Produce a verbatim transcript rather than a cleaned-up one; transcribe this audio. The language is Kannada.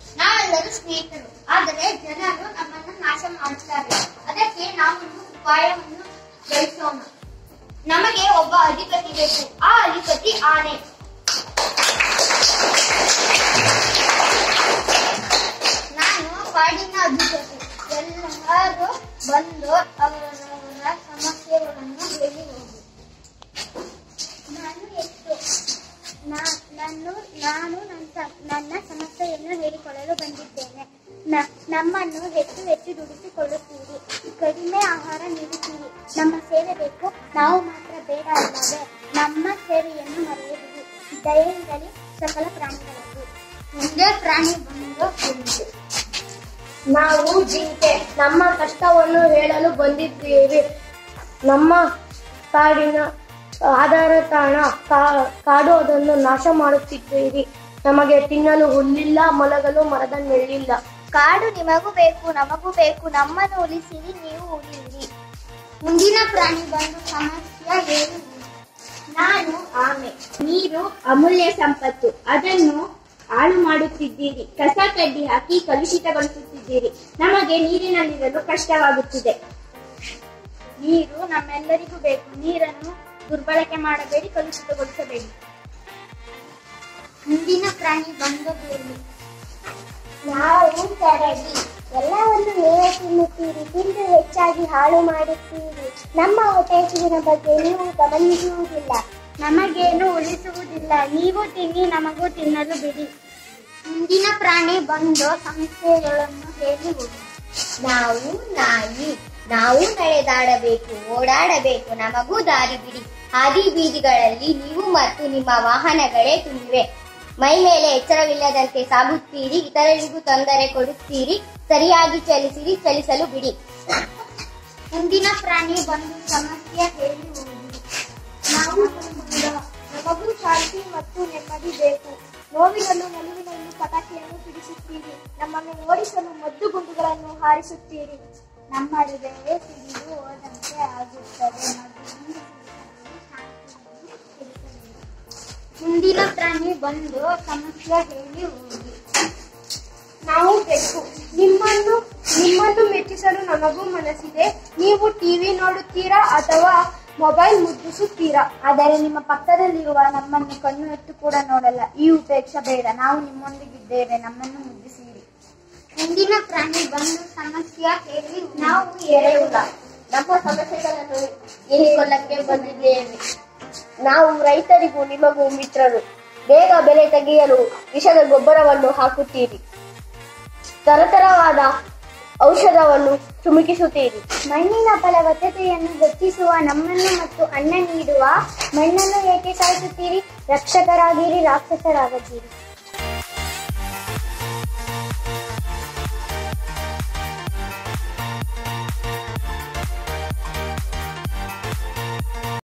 ನಾವೆಲ್ಲರೂ ಸ್ನೇಹಿತರು, ಆದರೆ ಜನರು ನಮ್ಮನ್ನು ನಾಶ ಮಾಡುತ್ತಾರೆ. ಅದಕ್ಕೆ ನಾವು ಉಪಾಯವನ್ನು ಬೆಳೆಸೋಣ. ನಮಗೆ ಒಬ್ಬ ಅಧಿಪತಿ ಬೇಕು. ಆ ಅಧಿಪತಿ ಆನೆ. ನಾನು ಕಾಡಿನ ಅಧಿಪತಿ. ಎಲ್ಲರೂ ಬಂದು ಅವರವರ ಸಮಸ್ಯೆಗಳನ್ನು ಹೇಳಿ ಹೋಗಿ. ನಾನು ಎಷ್ಟು ನಾನು ನಾನು ನನ್ನ ಸಮಸ್ಯೆಯನ್ನು ಹೇಳಿಕೊಳ್ಳಲು ಬಂದಿದ್ದೇನೆ. ನಮ್ಮನ್ನು ಹೆಚ್ಚು ಹೆಚ್ಚು ದುಡಿಸಿಕೊಳ್ಳುತ್ತೀರಿ, ಕಡಿಮೆ ಆಹಾರ ನೀಡುತ್ತೀರಿ. ನಮ್ಮ ಸೇವೆ ಬೇಕು, ನಾವು ಮಾತ್ರ ಬೇಡ ಅಲ್ಲವೇ? ನಮ್ಮ ಸೇವೆಯನ್ನು ಮರೆಯದಿರಿ. ದಯೆಯಿಂದಲೇ ಸಕಲ ಪ್ರಾಣಿಗಳಲ್ಲಿ. ಮುಂದೆ ಪ್ರಾಣಿ ಬಂದು ಬಂದಿದೆ. ನಾವು ಜಿಂಕೆ, ನಮ್ಮ ಕಷ್ಟವನ್ನು ಹೇಳಲು ಬಂದಿದ್ದೇವೆ. ನಮ್ಮ ಕಾಡಿನ ಆಧಾರ ತಾಣ ಕಾಡು, ಅದನ್ನು ನಾಶ ಮಾಡುತ್ತಿದ್ದೀರಿ. ನಮಗೆ ತಿನ್ನಲು ಹುಲ್ಲಿಲ್ಲ, ಮಲಗಲು ಮರದ ನೆರಳಿಲ್ಲ. ಕಾಡು ನಿಮಗೂ ಬೇಕು, ನಮಗೂ ಬೇಕು. ನಮ್ಮನ್ನು ಉಳಿಸಿರಿ, ನೀವು ಉಳಿಯಿರಿ. ಮುಂದಿನ ಪ್ರಾಣಿ ಬಂದು ಸಮಸ್ಯೆ ಹೇಳಿ. ನಾನು ಆಮೆ. ನೀರು ಅಮೂಲ್ಯ ಸಂಪತ್ತು, ಅದನ್ನು ಹಾಳು ಮಾಡುತ್ತಿದ್ದೀರಿ. ಕಸ ಕಡ್ಡಿ ಹಾಕಿ ಕಲುಷಿತಗೊಳಿಸುತ್ತಿದ್ದೀರಿ. ನಮಗೆ ನೀರಿನಲ್ಲಿರಲು ಕಷ್ಟವಾಗುತ್ತಿದೆ. ನೀರು ನಮ್ಮೆಲ್ಲರಿಗೂ ಬೇಕು. ನೀರನ್ನು ದುರ್ಬಳಕೆ ಮಾಡಬೇಡಿ, ಕಲುಷಿತಗೊಳಿಸಬೇಡಿ. ಮುಂದಿನ ಪ್ರಾಣಿ ಬಂದು ಬೇಲಿ. ನಾವು ಕರಡಿ. ಎಲ್ಲವನ್ನು ನೀವೇ ತಿನ್ನುತ್ತೀರಿ, ತಿಂದು ಹೆಚ್ಚಾಗಿ ಹಾಳು ಮಾಡುತ್ತೀರಿ. ನಮ್ಮ ಹೊಟ್ಟೆಹಸಿವಿನ ಬಗ್ಗೆ ನೀವು ಗಮನಿಸುವುದಿಲ್ಲ, ನಮಗೇನು ಉಳಿಸುವುದಿಲ್ಲ. ನೀವು ತಿನ್ನಿ, ನಮಗೂ ತಿನ್ನಲು ಬಿಡಿ. ಮುಂದಿನ ಪ್ರಾಣಿ ಬಂದು ಸಮಸ್ಯೆಗಳನ್ನು ಹೇಳಿ ಹೋಗಿ. ನಾವು ನಾಯಿ. ನಾವು ನಡೆದಾಡಬೇಕು, ಓಡಾಡಬೇಕು. ನಮಗೂ ದಾರಿ ಬಿಡಿ. ಹಾದಿ ಬೀದಿಗಳಲ್ಲಿ ನೀವು ಮತ್ತು ನಿಮ್ಮ ವಾಹನಗಳೇ ತುಂಬಿವೆ. ಮೈ ಮೇಲೆ ಎಚ್ಚರವಿಲ್ಲದಂತೆ ಸಾಗುತ್ತೀರಿ, ಇತರರಿಗೂ ತೊಂದರೆ ಕೊಡುತ್ತೀರಿ. ಸರಿಯಾಗಿ ಚಲಿಸಿರಿ, ಚಲಿಸಲು ಬಿಡಿ. ಮುಂದಿನ ಪ್ರಾಣಿ ಬಂದು ಸಮಸ್ಯೆ ಹೇಳಿ ಹೋಗಿ. ನಾವು ನಮಗೂ ಶಾಂತಿ ಮತ್ತು ನೆಮ್ಮದಿ ಬೇಕು. ನೋವಿನಲ್ಲೂ ನಲಿವಿನಲ್ಲೂ ಪಟಾಕಿಯನ್ನು ಸಿಡಿಸುತ್ತೀರಿ. ನಮ್ಮನ್ನು ಓಡಿಸಲು ಮದ್ದು ಗುಂಡುಗಳನ್ನು ಹಾರಿಸುತ್ತೀರಿ. ನಮ್ಮ ಹೃದಯವೇ ಸಿಡಿದು ಹೋದಂತೆ ಆಗುತ್ತದೆ. ಮುಂದಿನ ಪ್ರಾಣಿ ಬಂದು ಸಮಸ್ಯೆ ಹೇಳಿ ಹೋಗಿ. ನಾವು ಬೇಕು. ನಿಮ್ಮನ್ನು ನಿಮ್ಮನ್ನು ಮೆಚ್ಚಿಸಲು ನಮಗೂ ಮನಸ್ಸಿದೆ. ನೀವು ಟಿವಿ ನೋಡುತ್ತೀರಾ ಅಥವಾ ಮೊಬೈಲ್ ಮುದ್ರಿಸುತ್ತೀರಾ, ಆದರೆ ನಿಮ್ಮ ಪಕ್ಕದಲ್ಲಿರುವ ನಮ್ಮನ್ನು ಕಣ್ಣು ಎತ್ತು ಕೂಡ ನೋಡಲ್ಲ. ಈ ಉಪೇಕ್ಷೆ ಬೇಡ. ನಾವು ನಿಮ್ಮೊಂದಿಗಿದ್ದೇವೆ, ನಮ್ಮನ್ನು ಮುದ್ರಿಸಿರಿ. ಮುಂದಿನ ಪ್ರಾಣಿ ಬಂದು ಸಮಸ್ಯೆ ಹೇಳಿ. ನಾವು ಎರೆಹುಳ. ನಮ್ಮ ಸಮಸ್ಯೆಗಳನ್ನು ಹೇಳಿಕೊಳ್ಳಕ್ಕೆ ಬಂದಿದ್ದೇವೆ. ನಾವು ರೈತರಿಗೂ ನಿಮಗೂ ಮಿತ್ರರು. ಬೇಗ ಬೆಲೆ ತೆಗೆಯಲು ವಿಷದ ಗೊಬ್ಬರವನ್ನು ಹಾಕುತ್ತೀರಿ. ತರತರವಾದ ಔಷಧವನ್ನು ಚುಮುಕಿಸುತ್ತೀರಿ. ಮಣ್ಣಿನ ಫಲವತ್ತತೆಯನ್ನು ಹೆಚ್ಚಿಸುವ ನಮ್ಮನ್ನು ಮತ್ತು ಅನ್ನ ನೀಡುವ ಮಣ್ಣನ್ನು ಏಕೆ ಸಾಯಿಸುತ್ತೀರಿ? ರಕ್ಷಕರಾಗಿರಿ, ರಾಕ್ಷಸರಾಗದಿರಿ.